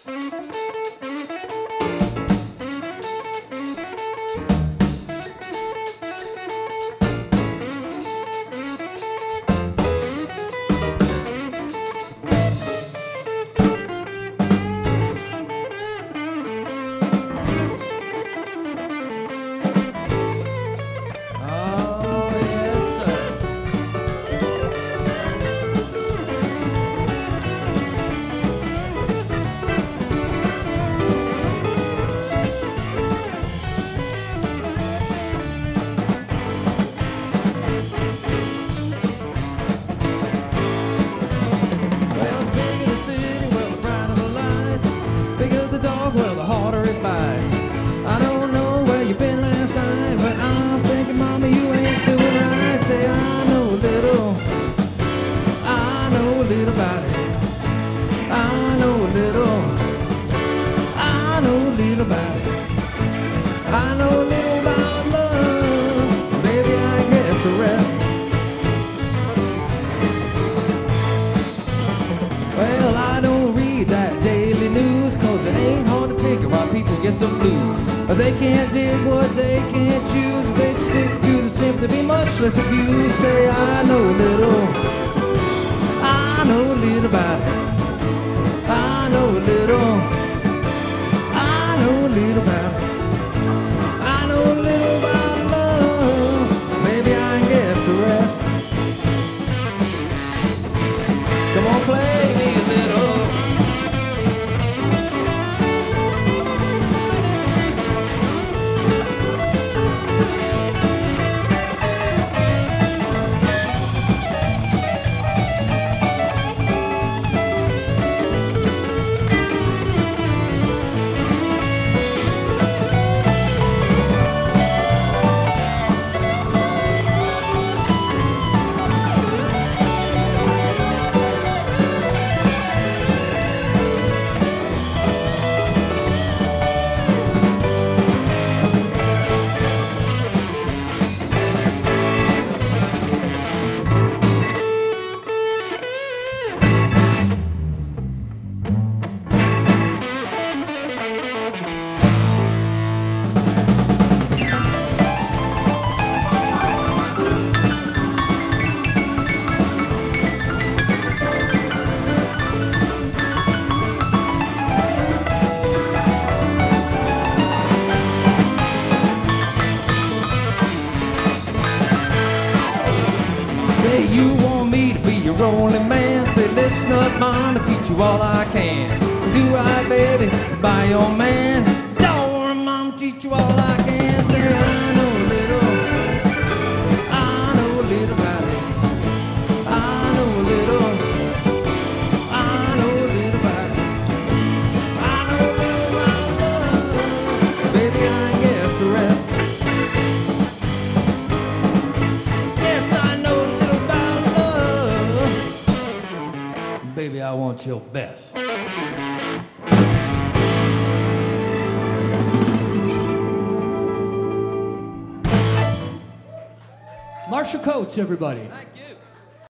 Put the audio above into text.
Well, the harder it bites. I don't know where you've been last night, but I'm thinking, Mama, you ain't doing right. Say, I know a little about it. I know a little about it. I know a little about love. Baby, I guess the rest. Well, I don't read that daily news, 'cause it ain't hard to figure why people get some blues. But they can't dig what they can't choose. They'd stick to the simply be much less abused. Say, I know a little about it. I know a little about it. I know a little about love. Maybe I can guess the rest. Come on, play me a little. Say you want me to be your only man. Say, listen up, Mama, teach you all I can. Do right, baby, by your man. Don't worry, Mama, teach you all I can. Say, I know a little about it. I know a little about it. I know a little about love. Baby, I guess the rest. Baby, I want your best. Marshall Coates, everybody. Thank you.